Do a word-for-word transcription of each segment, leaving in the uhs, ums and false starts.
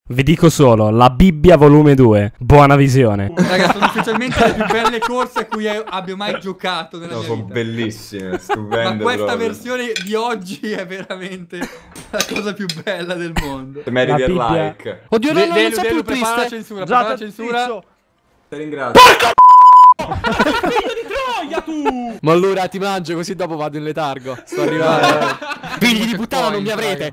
Vi dico solo, la Bibbia volume due, buona visione. Raga, sono ufficialmente le più belle corse a cui abbia mai giocato nella no, mia sono vita. bellissime, stupende. Ma questa proprio. versione di oggi è veramente la cosa più bella del mondo. Meriti il Bibbia. like. Oddio, no, De no, Delu, non so Delu, più prepara la triste. censura, prepara la censura. Ti ringrazio. Ma allora ti mangio così dopo vado in letargo. Sto arrivando. Figli di puttana non mi avrete.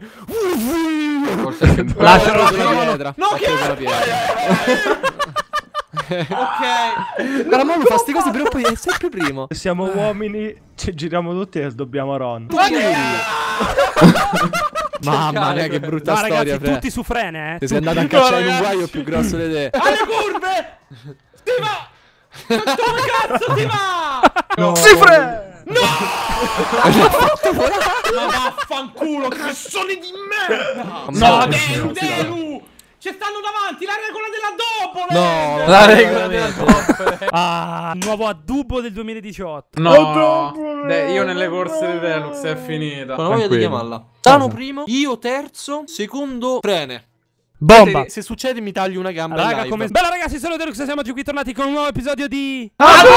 Lascialo sulla pietra. No, che sulla pietra. Ok. Guarda, mo mi fa ste cose però poi è sempre primo. Siamo uomini, ci giriamo tutti e dobbiamo Ron. Mamma mia, che brutta No, storia, ragazzi, Fre. tutti su frene, eh. Ti sei Tutti. andato a cacciare in un ragazzi. guaio più grosso di te. Alle curve! Si va! Dove cazzo si va? No. Cifre! No! Ma vaffanculo, cassone di merda! No, Delu, Delu! Ci stanno davanti, la regola della dopo! No, la regola della dopo! Ah, nuovo addubbo del duemiladiciotto. No, De- io nelle corse di Deluxe è finita. non voglio di chiamarla. Tano primo, io terzo, secondo frene. Bomba. Se succede mi taglio una gamba in Raga, live. come... Bella ragazzi, sono Deluxe, siamo qui tornati con un nuovo episodio di...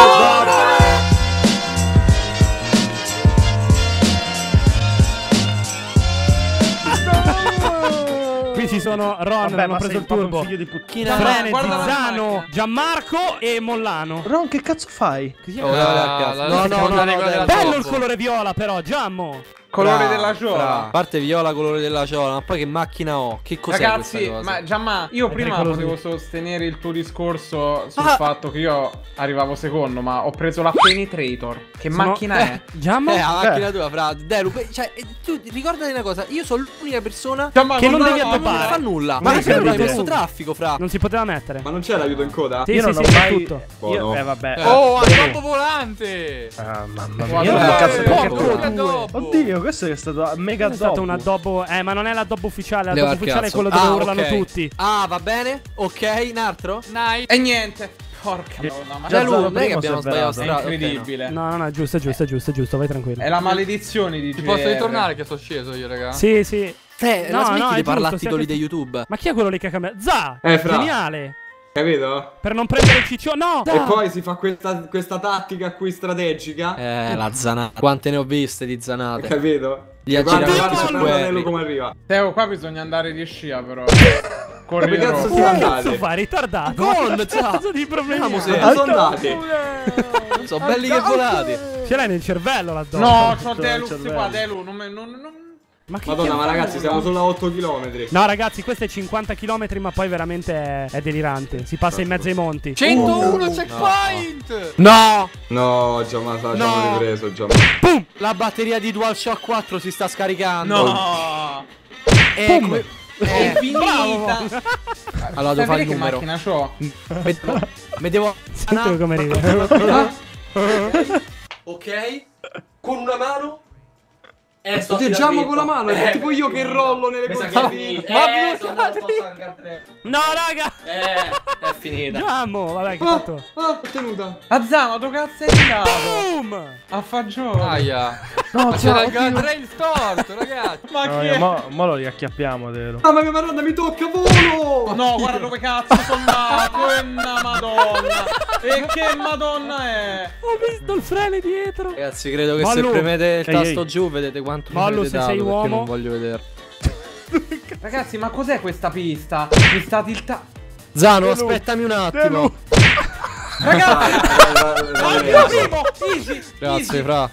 Qui ci sono Ron, Vabbè, hanno ma preso sei il proprio turbo, un figlio di puttana. Frene, Guarda la Zizzano, macchina. Gianmarco e Mollano. Ron, che cazzo fai? Così è- Oh, dai, dai, cazzo. la- No, la- no, no, la no, regola dai, della Bello dopo. il colore viola però, Giammo. Colore Fra, della fra. ciola. A parte viola, colore della ciola. Ma poi che macchina ho? Che cos'è Ragazzi, questa cosa? ma Giamma, io prima pericoloso. potevo sostenere il tuo discorso sul Ah. fatto che io arrivavo secondo, ma ho preso la Penetrator. Che Sono- macchina è? Giammo? Eh, la macchina Eh. tua, fra. Delu, beh, cioè, eh, tu ricordati una cosa. Io sono l'unica persona Giamma, Che non guarda- devi che non addobbare. fa nulla. Ma Ma che perché non hai capite? messo traffico, fra? Non si poteva mettere. Ma non c'è l'aiuto in coda? Sì, Io sì, non sì, ho c'è mai... tutto. Io... Buono. Eh vabbè. Oh, al Delu. dopo volante! Ah, mamma Guarda, mia. Io non guarda, cazzo guarda, perché guarda, tu... dopo. Oddio, questo è stato mega È stato dopo. un addobbo. Eh, ma non è l'addobbo ufficiale. Leva L'addobbo il ufficiale è cazzo. quello dove Ah, urlano ok. tutti. Ah, va bene? Ok, un altro? Night! E niente. Porca madonna, ma Già Delu, Zano non è che primo abbiamo si è sbagliato avverato. strada. è incredibile. No, no, no, è giusto, è giusto, è giusto, è giusto. Vai tranquillo. È la maledizione di Ci G R. posso ritornare che sto sceso io, raga? Sì, sì. Eh, No, la smetti no, è di parlare giusto, titoli siete- di YouTube. Ma chi è quello lì che ha cambiato? Za! Eh, fra. Geniale! Capito? Per non prendere il ciccio. No! E poi si fa questa, questa tattica qui strategica. Eh, la zanata. Quante ne ho viste di zanate? Capito? Gli Guarda, aggiramenti guarda, su guarda quelli. Nelo come arriva. Teo, qua bisogna andare di scia però. Dove Corri cazzo troppo. si Che andate? cazzo fai? Ritardato? Con, Che za. cazzo di problemi? Vediamo se- hai? Dove sono andati? Sono belli che volati. Ce l'hai nel cervello l'addobbo? No, c'ho Tutto il Deluxe cervello. qua, Delu, non me- non- non- Ma che Madonna, ma cazzo- ragazzi, siamo solo a otto chilometri. No ragazzi, questo è cinquanta chilometri, ma poi veramente è, è delirante. Si passa in mezzo ai monti. centouno checkpoint! No! No, Giamma, ci abbiamo No. ripreso, Giamma. La batteria di DualShock quattro si sta scaricando. No! Eh, Pum. come- È eh, finita! allora devo fare Sapete il che numero. macchina c'ho? Med- Me devo. Sentilo come arriva. Ok? Con una mano. Eh, sto Oddio, Giamma con la mano, è tipo io che rollo nelle Mi sa cose. che è finita. Ma Eh, sono andato apposta anche al tre. No raga! Eh, è finita. Giammo! Vabbè, che Ah, fatto? ah, ho tenuta. Azzama, dove cazzo è andato? Boom! A fagiolo. Aia! No, Ma c'era il guardrail storto, ragazzi! Ma No, chi io è? mo, mo lo riacchiappiamo, Delu. Ah, ma mia madonna, mi tocca, volo! No, guarda dove cazzo sono andato. E una madonna. E che madonna è? Ho visto il freno dietro! Ragazzi, credo che Mollu. se premete il Ehi, tasto ehi. giù vedete quanto mi Mollu, avete se dato, sei perché uomo. non voglio vedere. Ragazzi, ma cos'è questa pista? Mi sta tiltando. Zano, aspettami un attimo. Ragazzi, Ragazzi, primo, easy, Grazie, easy. fra.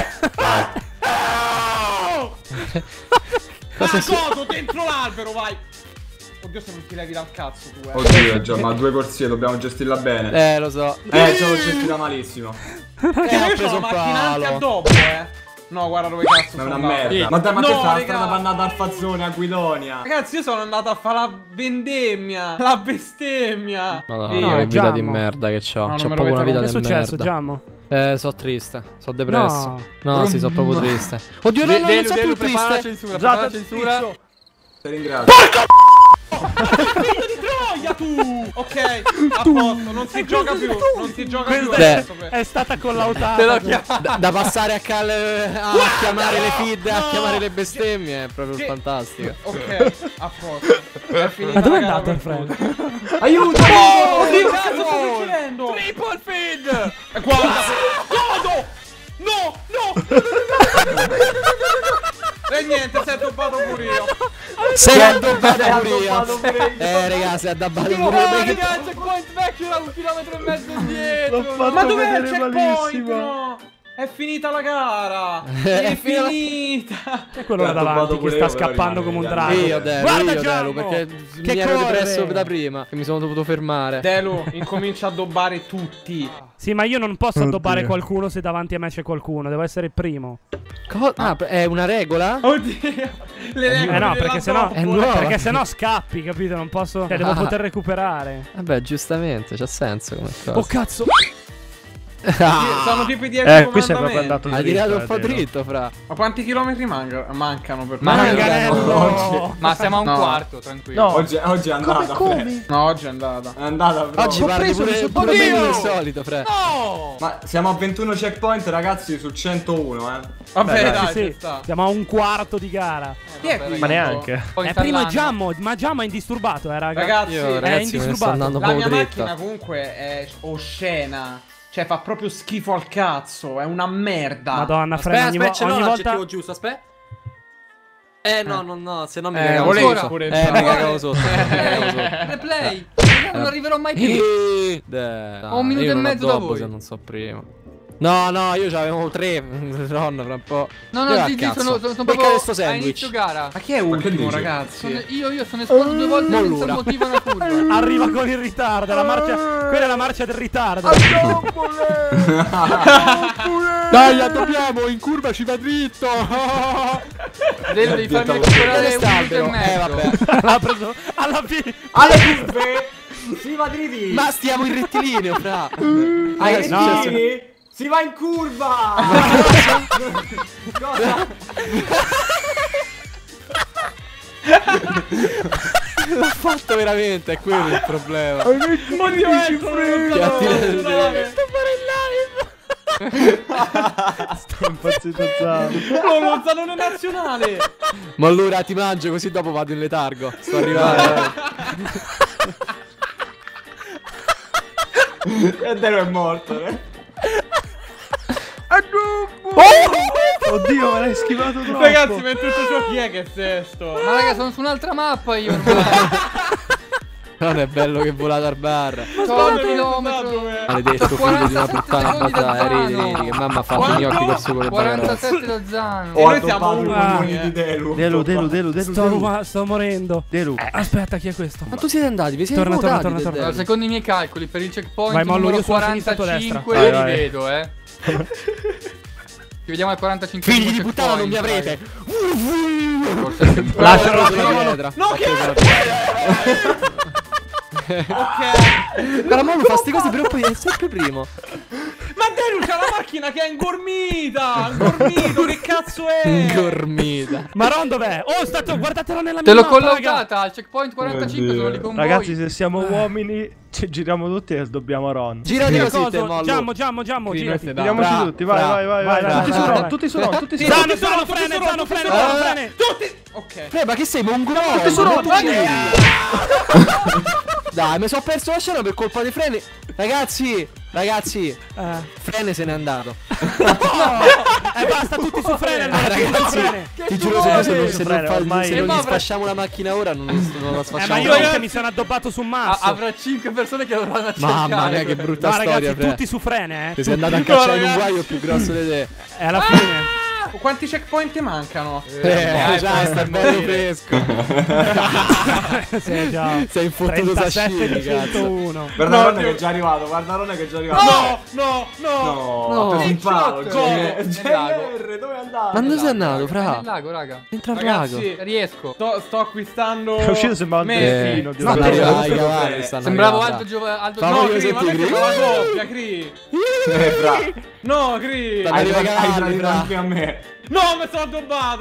Cosa si... coso dentro l'albero, vai. Oddio, se non ti levi dal cazzo tu, eh. Oddio, Giamma, due corsie, dobbiamo gestirla bene. Eh, lo so. Eh, ce l'ho gestita malissimo. Perché Eh, ho io preso sono un macchinante palo. a dopo, eh. No, guarda dove cazzo Ma è sono una andato. merda. Ma dai, ma No, questa è la raga. strada pannata al fazzone a Guidonia. Ragazzi, io sono andato a fare la vendemmia. La bestemmia. Madonna, Io- no, che vita di Giammo. merda che c'ho. No, non c'ho me lo proprio una vita Che è di successo, merda. Giammo? Eh, so triste. So depresso. No. No, sì, so proprio triste. Oddio, no, De- no, non Delu, so Delu, più prepara la triste. censura, prepara la Zata, censura. zitto. Ti ringrazio. Figlio di Troia, tu. Ok, a posto, non si gioca più. Non si gioca più. Questa adesso, è, è stata collautata. Te l'ho chiamato. Da, da passare a, cal a chiamare le feed, a chiamare le bestemmie, è proprio Che- fantastico. Ok, a posto. È finita Ma dove è la gara andato il per Fred? tutti. Aiuto! Oh, oddio, cazzo, sto succedendo? Triple feed! E guarda. Godo! No, no! E niente, si è addobbato pure io. Sei addobbato Sei pure io. addobbato pure io. Eh, raga, sei addobbato No, pure io. raga, Perché- il checkpoint vecchio era un chilometro e mezzo indietro. L'ho fatto Ma dov'è il vedere checkpoint? malissimo. No? È finita la gara. È È finita- finita. E quello là Ti ha davanti addobbato che pure sta io, però scappando rimane come un indiano. drago. Io Delu, Guarda io Giammo, Delu, perché che mi ero corre. depresso da prima, che mi sono dovuto fermare. Delu, incomincia a addobbare tutti. Sì, ma io non posso Oddio. addobbare qualcuno se davanti a me c'è qualcuno. Devo essere il primo. Co- ah, è una regola? Oddio. Le regole Eh no, della perché sennò, dopo. È nuova. perché sennò scappi, capito? Non posso. Cioè, devo Ah. poter recuperare. Vabbè, giustamente, c'ha senso come cosa. Oh cazzo! Sono tipi di Eh, qui sei proprio andato Hai dritto, tirato un eh, po' Delu. dritto, fra. Ma quanti chilometri manca- mancano per Manganello! Ma siamo a un No. quarto, tranquillo. No, Oggi, oggi è andata. Fred. No, oggi è andata. È andata, bro. Oggi parli preso, mi pure, sono pure preso. meglio del solito, fra. Ma siamo a ventuno checkpoint, ragazzi, su centouno, eh. Vabbè, Beh, dai, dai, Sì, ci sì. sta. Siamo a un quarto di gara. Chi è qui? ma neanche. Poi Eh, prima è all'anno. Giammo, ma Giammo è indisturbato, eh, raga. Ragazzi, Io, è ragazzi, me ne sto indisturbato. andando un la po' mia dritto. macchina comunque è oscena. Cioè, fa proprio schifo al cazzo. È una merda. Madonna, Fred, Aspetta, ogni, aspetta, vo- ce l'ho ogni volta. l'aggettivo giusto, aspetta. Eh, no, no, no, se no mi Eh, cagavo volevi sotto. pure il Eh, mi Giammo. cagavo sotto. mi cagavo sotto. Replay. Non arriverò mai più. Eh, dai, Ho un minuto io e non mezzo da addobbo voi. se non so prima. No, no, io c'avevo tre. Nonna, fra un po'. No, Dove no, va di, il di, cazzo? sono, sono, sono Becca proprio questo a sandwich. inizio gara. Ma chi è che ultimo, dici? ragazzi? Sono- io, io sono esploso due volte senza Mollura. motivo una curva. Arriva con il ritardo, la marcia. Quella è la marcia del ritardo. Dai, addobbiamo, in curva ci va dritto. Devi, devi farmi recuperare un minuto e mezzo. Eh, vabbè. L'ha preso alla fine. Alle curve! Si va dritti! Ma stiamo in rettilineo, fra. Ai Eh, no. rettilini? Si va in curva! Cosa? L'ho fatto veramente, è quello il problema. Oddio, ecco, non Che so attira- dove. sto impazzito Giammo. No, lo salone nazionale. Ma allora ti mangio così dopo vado in letargo. Sto arrivando. E Delo è morto, eh. Oddio, me l'hai schivato troppo. Ragazzi, ma in tutto ciò chi è che è sesto? Ma raga, sono su un'altra mappa io ormai. Non è bello che volate al bar. Sono chilometro. Maledetto figlio di una puttana secondi da batà. Ridi, Zano. ridi, che mamma ha fatto Quanto? i gnocchi col sugo del bagarotto. quarantasette da Zano. Ho noi siamo addobbato i umani, coglioni eh. di Delu. Delu, Delu, Delu, Delu, Sto, Delu. ruba- sto morendo. Delu. Aspetta, chi è questo? Ma tu siete andati? Vi siete Torna, torna, votati? torna, del torna. derby? Allora, secondo i miei calcoli, per il checkpoint Vai, Mollo, numero io sono a sinistra, tu a destra. quarantacinque Vai, li vai. vedo, eh. Ci vediamo al quarantacinque. Figli di puttana non mi avrete. Lascialo dietro. No, che è? Ok. Però Mollo fa sti cose però poi è sempre primo. Ma Delu c'ha la macchina che è ingormita. Ingormito, che cazzo è? Ingormita. Maron dov'è? Oh, stato, guardatelo nella Te mia l'ho mappa, raga. collaudata al checkpoint quarantacinque, sono lì con Ragazzi, voi. se siamo uomini, ci giriamo tutti e sdobbiamo Ron. Girati così te Coso, Mollo. Giammo, Giammo, Giammo, Qui girati. noi se Giriamoci Bra- tutti, vai, bra- vai, vai, vai, vai. vai, Tutti su vai, Ron, vai. tutti su Ron, tutti su Sì, Ron. Zano, tutti su Zano, Ron, tutti frene, su Ron, Zano, tutti frene, su Zano, Ron. frene. Tutti. Ok. Eh, ma che sei mongolo? Tutti su Ron, tutti su Dai, mi sono perso la scena per colpa dei freni. Ragazzi, ragazzi, Eh, Frene se n'è andato. eh, basta, tutti su frene, allora, tutti su Ragazzi, frene. ti giuro se, se, non, se, non, Frene, fa- ormai- se non Ma gli avrà- sfasciamo la macchina ora non, non la Eh, sfasciamo. ma io Ragazzi- anche mi sono addobbato su un masso. Avrà cinque persone che dovranno cercare. Mamma mia, che brutta No, storia, ragazzi, Fre. tutti su frene, eh. Ti sei andato a No, cacciare in un ragazzi. guaio più grosso di te. E alla fine. Quanti checkpoint mancano? Eh, già, sta bello fresco. Sì, già. Sei in fottuto trentasette sashimi, di cazzo. centouno. Guarda No, Ron che Dio. è già arrivato, guarda Ron che è già arrivato. No, no, no. No, No. ha preso un palo. Headshot. G- Nel lago. G R, dove è andato? Ma dove sei Lago, andato, raga, è fra? nel lago, raga. Entra al lago. Ragazzi, Riesco. sto, sto acquistando. È uscito sembrava un me- delfino. Eh, Dio stanno mio. arrivando Dio. i cavalli, stanno Sembravo arrivando. Aldo Giova- Aldo Fammi No, Giova- Cri, ma sentire, che Cri. fa la doppia, Cri. Eh, fra. No, Cri. Stanno Hai arrivando i hai cavalli, tradito fra. anche a me. No, mi sono addobbato.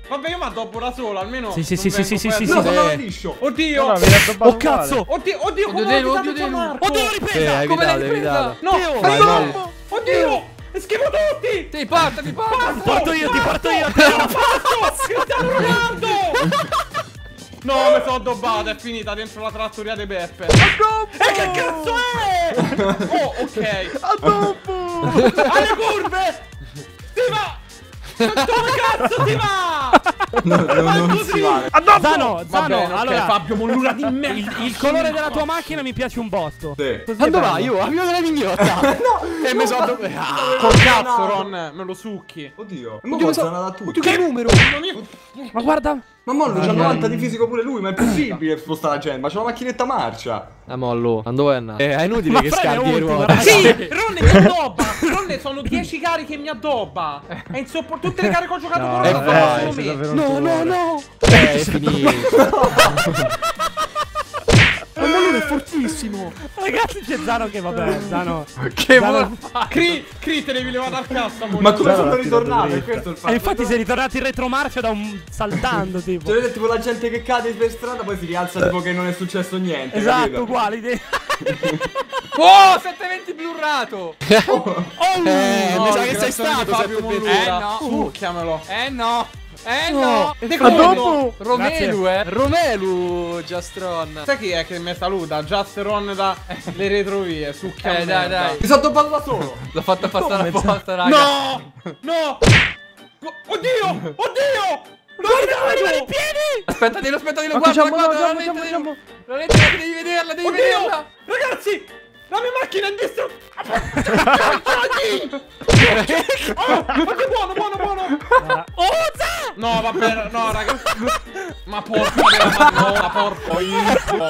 Vabbè, io mi addobbo da solo, almeno. Sì, sì, non sì, sì, vengo sì, sì, perso. sì, No, sì. sono Eh. liscio. Oddio! No, no, mi hai addobbato Oh cazzo! Oddio, oddio, come Oddio, l'ho Delu, evitato oddio, già Delu. Marco? Oddio, l'ho Sì, ripresa! hai Come l'hai evitato, hai ripresa? evitato. No, Oddio, vai, vai. no! Oddio! Schifo tutti! Sì, portami, portami. Porto io, ti porto io! Cristiano Ronaldo! No, mi sono addobbato, è finita dentro la trattoria di Beppe. E che cazzo è? Oh, ok. Alle curve! Si va! Dove cazzo si va? No, no, non si vale. Zano, Va Zano, bene, ok, allora Fabio Mollura di me. il, il colore della tua macchina mi piace un botto. Sì. Così Quando è va? bello. Io avevo della mignotta. No. E mi sono dove. Col cazzo, Ron, me lo succhi. Oddio. Ma mo sono da tutti. Che numero? Ma guarda, Ma Mollo c'ha novanta di fisico pure lui, ma è possibile spostare la gente? Ma c'ha una macchinetta marcia. Ah, Mollo. Ma dove è andato? Eh, è inutile Ma che frena scaldi le ultima, ruote. raga. Sì, Ron mi addobba. Ron sono dieci cariche che mi addobba. È insopportabile. Tutte le cariche che ho giocato No, con eh, Ron vabbè, sono sei solo me. davvero un No, no, tumore. no. Eh, è finito. Ma Mollo è fortissimo. ragazzi, c'è Zano che vabbè, Zano. Che Zano- vuol fare? Cri, Cri, te devi levare dal cazzo, Ma come Zero sono l'ha ritornato? tirato È questo il fatto. E infatti sei ritornato in retromarcia da un saltando tipo. Cioè, tipo la gente che cade per strada poi si rialza tipo che non è successo niente. Esatto, capito? uguali. idee. Oh, settecentoventi blurrato. Oh! Eh, No, mi sa che che sei sono di stato Fabio settecentoventi. Mollura. Eh, no. Succhiamelo. Eh no. Eh no. E Ma dopo? Romelu, eh. Romelu, Giastron. Sai chi è che mi saluta? Just Ron da le retrovie. Succhia Eh, dai, merda. dai. Mi sono addobbato da solo. L'ho fatta passare apposta, raga. No! No! Oddio! Oddio! Guardate i piedi! Aspetta, dillo, aspetta, dillo, Ma guarda, facciamo, guarda, la facciamo, lente, facciamo. devi- la lente, devi vederla, devi Oddio! vederla. Ragazzi! La mia macchina è distrutta! Oh, ma che buono, buono, buono! Oh, Zano! No, vabbè, no, raga. Ma porca della madonna, porco inizio.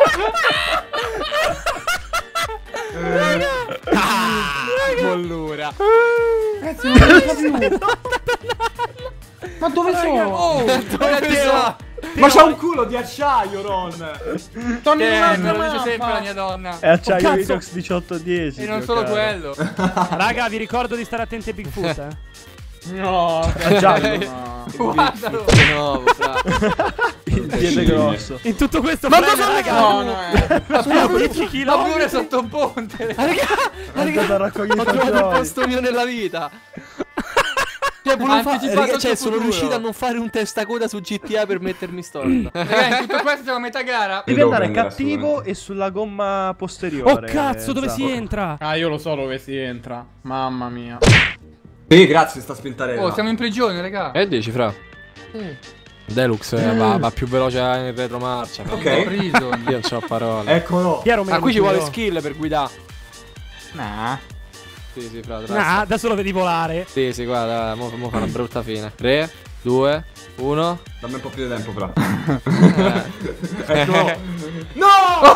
Mollura. Ragazzi, non mi più. Ma dove sono? Oh, dove Ma c'ha un culo di acciaio, Ron. Sto in Eh, un'altra me lo dice sempre la mappa. mia donna. È acciaio cazzo. Inox diciotto dieci. E non mio solo caro. quello. Raga, vi ricordo di stare attenti ai Bigfoot, eh. No, È giallo. no. Guardalo. Di nuovo, fra. Il piede grosso. In tutto questo Ma frame, cosa raga, No, no, eh. sono dieci Ma chilometri. pure sotto un ponte. È andato a raccogliere Ho i trovato il fagioli. posto mio nella vita. Cioè, volevo fa- Anticipato raga, il cioè, tuo sono futuro. riuscito a non fare un testacoda su G T A per mettermi storta. Raga, in tutto questo siamo a metà gara. Devi Devo andare prendere cattivo assolutamente. e sulla gomma posteriore. Oh cazzo, dove Zano. si entra? Ah, io lo so dove si entra. Mamma mia. Sì, grazie, sta spintarella. Oh, siamo in prigione, raga. E dici, fra? Deluxe eh, va, va più veloce in retromarcia. fra. Ok. Prison. Io non c'ho parole. Eccolo. Chi è Romelu? Ah, qui ci vuole Io? skill per guidare. Nah. Sì, sì, fra. Nah, adesso lo vedi volare. Sì, sì, guarda, mo, mo fa una brutta fine. tre, due, uno. Dammi un po' più di tempo, fra. Eh. Eccolo. No!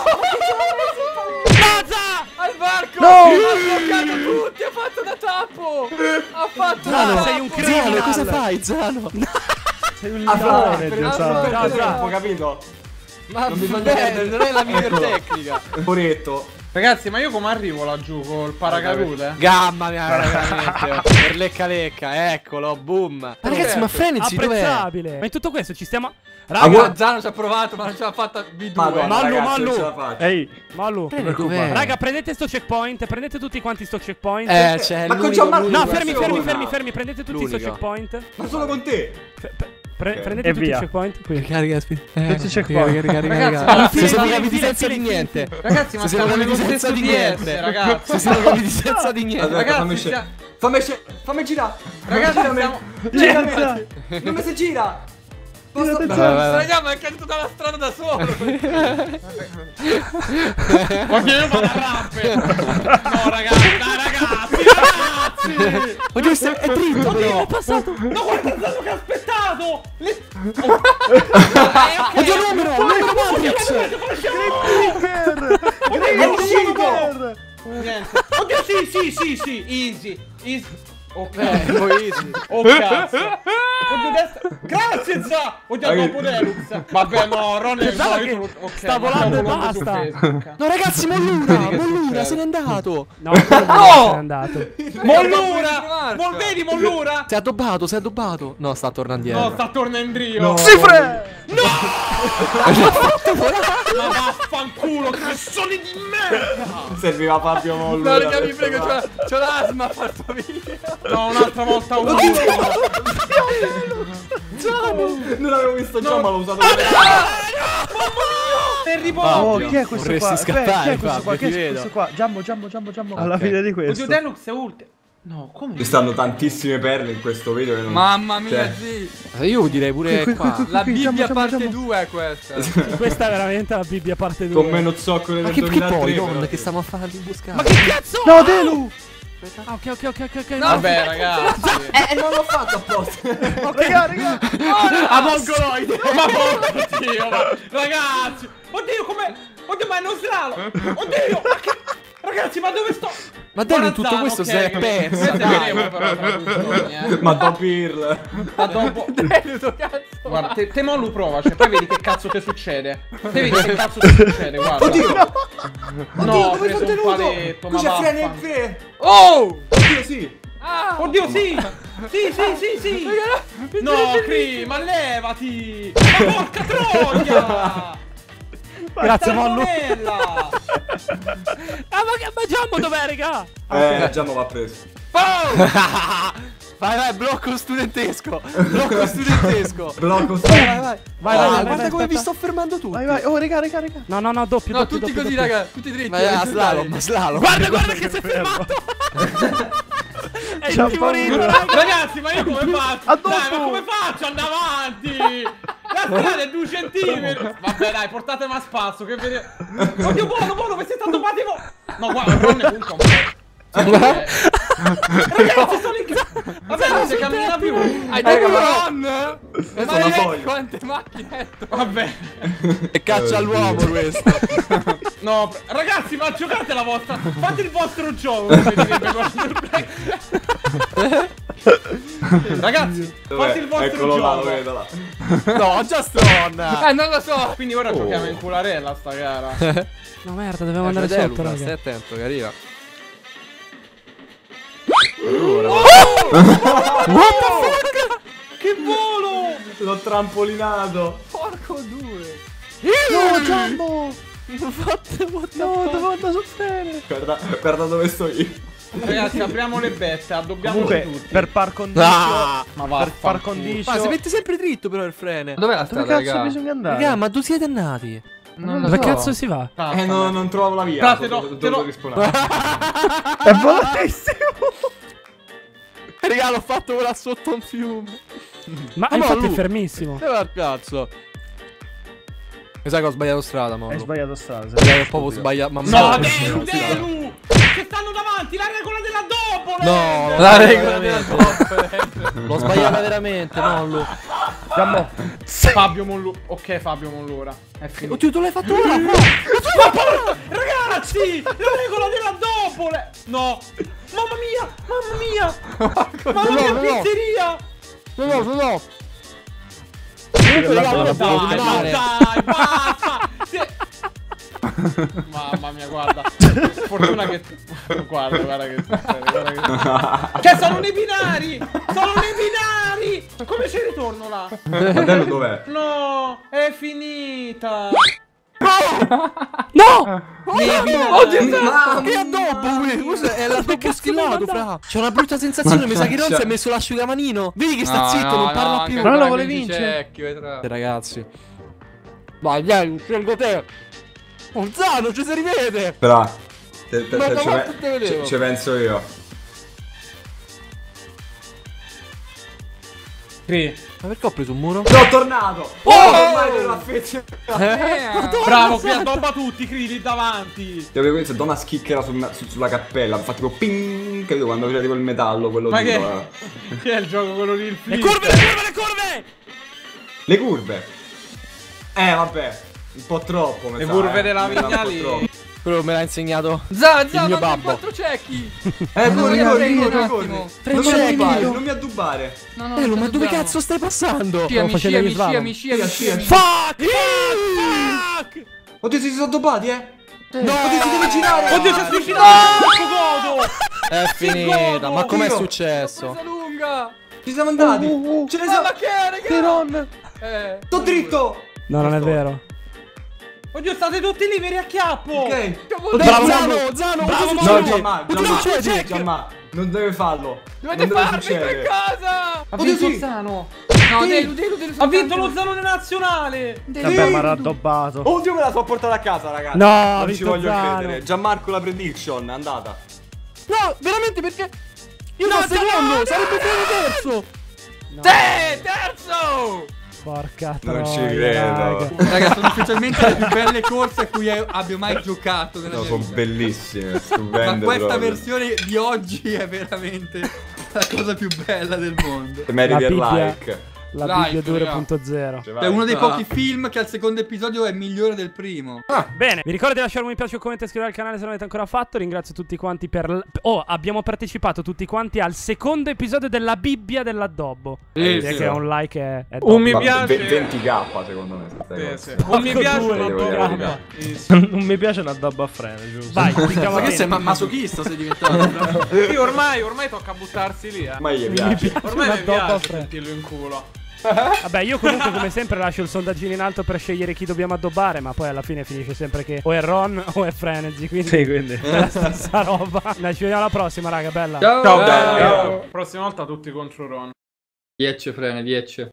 Al varco! No! Ha bloccato tutti, ha fatto da tappo! Ha fatto da Zano, tappo! sei un Zano, criminal. cosa fai, Zano? Sei un Ah, fra, leone, per Zano. per No, il fra. tempo, capito? Ma Non bisogna beh, perdere- non è la miglior Eccolo. tecnica. Poretto. Ragazzi, ma io come arrivo laggiù col paracadute? Gamma mia, veramente. Per lecca lecca, eccolo, boom. Ma ragazzi, ma Frenzy dov'è? Apprezzabile. Ma in tutto questo ci stiamo. Ah, Raga, guarda- Zano ci ha provato, ma non ce l'ha fatta B due. Madonna, Mallu, ragazzi, Mallu. non ce la faccio. Ehi, Mallu. Dov'è? Raga, prendete sto checkpoint. Prendete tutti quanti sto checkpoint. Eh, c'è Ma con l'unico- Gianmarco- No, l'unico- fermi, fermi, Una. fermi, fermi. Prendete tutti sto L'unico. checkpoint. Ma solo con te. Fe- pe- pre- Ok. Prendete E tutti via. i checkpoint. Qui. Carica, aspetta. Tutti i checkpoint. Carica, carica, Ragazzi, carica. ma- Si sono fila, capiti fila, senza fila, di fila. niente. Ragazzi, ma Si sono stiamo nello capiti stesso senza di D S, niente. ragazzi. Si sono capiti senza di niente. Aspetta, Ragazzi, fammi stia- scendere. Fammi scendere. Fammi girare. Ragazzi, Girami. stiamo- Girami. Come si gira? Posso... Girate, Vai, Zano. vai, vai. Raga, ma è caduto dalla strada da solo. Oddio, io vado a rampe. No, ragazzi, dai, ragazzi, ragazzi. Oddio, è è dritto però. È passato. No, guarda il Zano che ha aspettato. Le- Oddio, numero, numero Matrix. È uscito. Niente. Oddio, sì, sì, sì, sì. Easy. Easy. Ok. Eh, poi easy. Oh, cazzo. Oddio destra. Grazie za. Oddio dopo Delux. Vabbè no, Ron è che sta volando e basta. No ragazzi, Mollura, Mollura se n'è andato. No, no, se n'è andato. Mollura! Mol vedi Mollura? Si è addobbato, si è addobbato. No, sta tornando indietro. No, sta tornando Rio. No. Cifre! Ma vaffanculo, cassone di merda! Serviva Fabio Mollura. No, raga, mi prego, c'ho, c'ho l'asma, porta via. No, un'altra volta uno. Non l'avevo visto già, No. ma l'ho usato. È riposo. Oh, chi è questo vorresti qua? scappare, Beh, chi è questo Fabio, qua? Chi ti è vedo. questo qua? Giammo, Giammo, Giammo, Giammo. Alla Ok. fine di Oddio questo. Delux è ulti. No, come? Ci stanno tantissime perle in questo video. Che non... Mamma mia, Cioè, sì. Io direi pure Qui, qui, qua. qui, qui. La Bibbia Giammo, parte Giammo. due è questa. Questa è veramente la Bibbia parte due. Con meno zoccole Ma del che, che duemilatré. poi, però. Don, che stiamo a fare l'imboscata? Ma che cazzo? No, Delu! Ah, ok, ok, ok, ok. No, Vabbè ragazzi. Eh, non l'ho fatto apposta. Raga, raga! A mongoloide. Ma porco Dio, ma... Ragazzi. Oddio come... Oddio ma è non slalom. Oddio. Ma che... Ragazzi ma dove sto? Ma Delu in Guarda tutto questo Zano, si è ok, persa, queste dai. vedremo però tra due giorni, eh. Ma dopo il... Ma dopo... Guarda, te, te Mollu provaci, poi vedi che cazzo ti succede. Te vedi che cazzo ti succede, guarda. Oddio! No, ho preso un paletto, ma Qui c'è freni e vaffanculo. fe. Oh! Oddio, sì. Oddio, sì! Sì, sì, sì, sì! No, Cri, ma levati! Ma porca troia! Grazie, Mollu. Mollu! Ah, ma che ma Giammo dov'è, raga? Eh, già non va preso. Vai, vai, blocco studentesco. Blocco studentesco. Blocco sta. Vai, vai, vai. Vai, Ah, vai, vai, guarda vai, come vi aspetta. sto fermando tutti. Vai, vai. Oh, raga, raga, raga. No, no, no, doppio, No, doppio, tutti doppio, così, doppio. raga. Tutti dritti. Vai, a tutti slalom, dritti. slalom. Guarda, guarda che si è fermato. È il C'ha primo paura. rito, raga. Ragazzi, ma io come faccio? Addosso! Dai, ma come faccio? Andare avanti! La strada è due centimetri! Vabbè, dai, portatemi a spasso, che vedete. Oddio, buono, buono, vi siete andati voi! No, guarda, Ron ne punta un po'. Ragazzi, sono in casa! Vabbè, non si cammina più! Hai Raga, detto ma- Ron? Questa Ma è una vedi foglia. quante macchinette? Vabbè. E caccia all'uomo questo. No, pr- ragazzi, ma giocate la vostra! Fate il vostro gioco! come direbbe Gordon Black. Ragazzi, fate il vostro Eccolo là, lo gioco! vedo là. No, Justin. Eh, non lo so. Quindi ora giochiamo in cularella sta gara. No, merda, dobbiamo andare Fratello, sotto, stai raga. attento che arriva. Che volo! L'ho trampolinato. No, Giammo! No, No, devo andare sul freno. Guarda, guarda dove sto io. Ragazzi, apriamo le bette, addobbiamo Comunque, tutti. per par condicio... Ah, Ma Per par vaffanculo. condicio... ma si mette sempre dritto però il freno. Dov'è la Dove strada, cazzo raga? bisogna andare? Raga, ma dove siete andati? Non lo Dove so. cazzo si va? Eh, no, non trovavo la via. Aspetta, Sono no, dovuto te lo- rispawnare. È volatissimo! Raga, l'ho fatto volare sotto un fiume. Ma Ah, infatti è Mollu. fermissimo. Dove va il cazzo? Mi sa che ho sbagliato strada, Hai Mollu. sbagliato strada. Ho proprio sbagliato. Ma No, ma- Delu, Delu! Che stanno davanti, la regola della dopo! No, La no, regola della veramente. L'ho sbagliata veramente, Mollu. Giammo! Fabio Mollu. Ok, Fabio Mollura. È finito. Oddio, tu l'hai fatto ora? Ragazzi, la regola della dopo! le- No! Mamma mia! Mamma mia! Mamma mia, no, no. pizzeria! No, no, no, no. Comunque, raga, raga, non Dai, puedo ma fare. dai, basta! Se- Mamma mia, guarda. Fortuna che... Guarda, guarda che succede, guarda che... Che sono nei binari! Sono nei binari! Come ci ritorno là? Fratello dov'è? No, è finita! No! Oddio, Mamma Che addobbo, questo è l'addobbo schillato, fra. C'è una brutta sensazione, mi sa che Ron si è messo l'asciugamanino. Vedi che sta No, zitto, no, non parla no, più. anche Però lo ancora vuole quindici vincere. secchi, vedrà. Ragazzi. Vai, dai, scelgo te. Monzano, ci si rivede. Però, te, te, Ma te, una ci, volta pe- te vedevo. ci- ci penso io. Cri. Ma perché ho preso un muro? Sono tornato! Oh! Ormai ero affezionato. Bravo, qui addobba tutti, Cri, lì davanti! Ti avevo visto, do una schicchera sul- su- sulla cappella, mi fa tipo ping, capito quando vedi quel metallo, quello Ma duro, che... eh. Che è il gioco quello lì, il Le flip? curve, le curve, le curve! Le curve. Eh, vabbè, un po' troppo, mi Le sa, curve eh. della Mi sa un po' Vignali. troppo. Quello me l'ha insegnato Za, il za, mio mancano babbo. quattro cecchi. Eh, corri, no, corri, no, corri, un corri. attimo. Tre Non mi cecchi. addubbare, non mi addubbare. No, no, Eh, non ma ci dove dobbiamo. cazzo stai passando? Stiamo Sciami, facendo gli sciami, slalom. sciami, sciami, sciami. Fuck! Fuck! Oddio, si sono addobbati, eh. No, Oddio, si deve girare. Oddio, si è suicidato! Godo! è finita. Ma com'è Oddio. successo? Cosa lunga. Ci siamo andati. Uh, uh, Ce ne Ma siamo. ma che è, raga? Teron. Eh. Sto dritto. No, non è vero. Oddio, state tutti lì, veri a chiappo! Ok. Bravo Zano, Zano, Bravo, cosa No, succede? Gianma, Cosa Gianma, succede? Gianma, non deve farlo. Dovete Non deve farmi in succedere. casa. Ha Oddio, vinto sì. il Zano. No, Sì. Delu, Delu, Delu. Ha vinto lo Zanone nazionale! Vabbè, ma era addobbato. Oddio, me la so portata a casa, ragazzi. No, ha non ci vinto voglio Zano. credere. Gianmarco la prediction, è andata. No, veramente perché io sto secondo, sarebbe stato terzo. Te, terzo. Porca Non troia, ci credo. raga. Raga, sono ufficialmente le più belle corse a cui abbia mai giocato nella No, mia sono vita. bellissime, Ma stupende questa proprio. versione di oggi è veramente la cosa più bella del mondo. Meriti La il Bibbia. like. La Like, Bibbia raga. due punto zero. Cioè, È vai. uno dei Ah. pochi film che al secondo episodio è migliore del primo. Bene, vi ricordo di lasciare un mi piace, un commento e iscrivervi al canale se non l'avete ancora fatto. Ringrazio tutti quanti per l- Oh, abbiamo partecipato tutti quanti al secondo episodio della Bibbia dell'addobbo. Sì, Direi sì. che un like è, è Un mi Ma piace. ve- venti k secondo me. queste Sì, cose. sì. Un mi piace, due, una devo dire la domanda. verità. Non mi piace una addobbo a freno, giusto? Vai, clicchiamo Ma che attenti. sei ma- masochista sei diventato? Sì, ormai, ormai tocca buttarsi lì, eh. Ma gli Mi piace. piace Ormai una mi addobbo a piace freno. sentirlo in culo. Vabbè, io comunque come sempre lascio il sondaggino in alto per scegliere chi dobbiamo addobbare, ma poi alla fine finisce sempre che o è Ron o è Frenzy, quindi Sì, quindi. è la stessa roba. Dai, ci vediamo alla prossima, raga, bella. Ciao, Ciao, bello. bello. Prossima volta tutti contro Ron. dieci frene, dieci.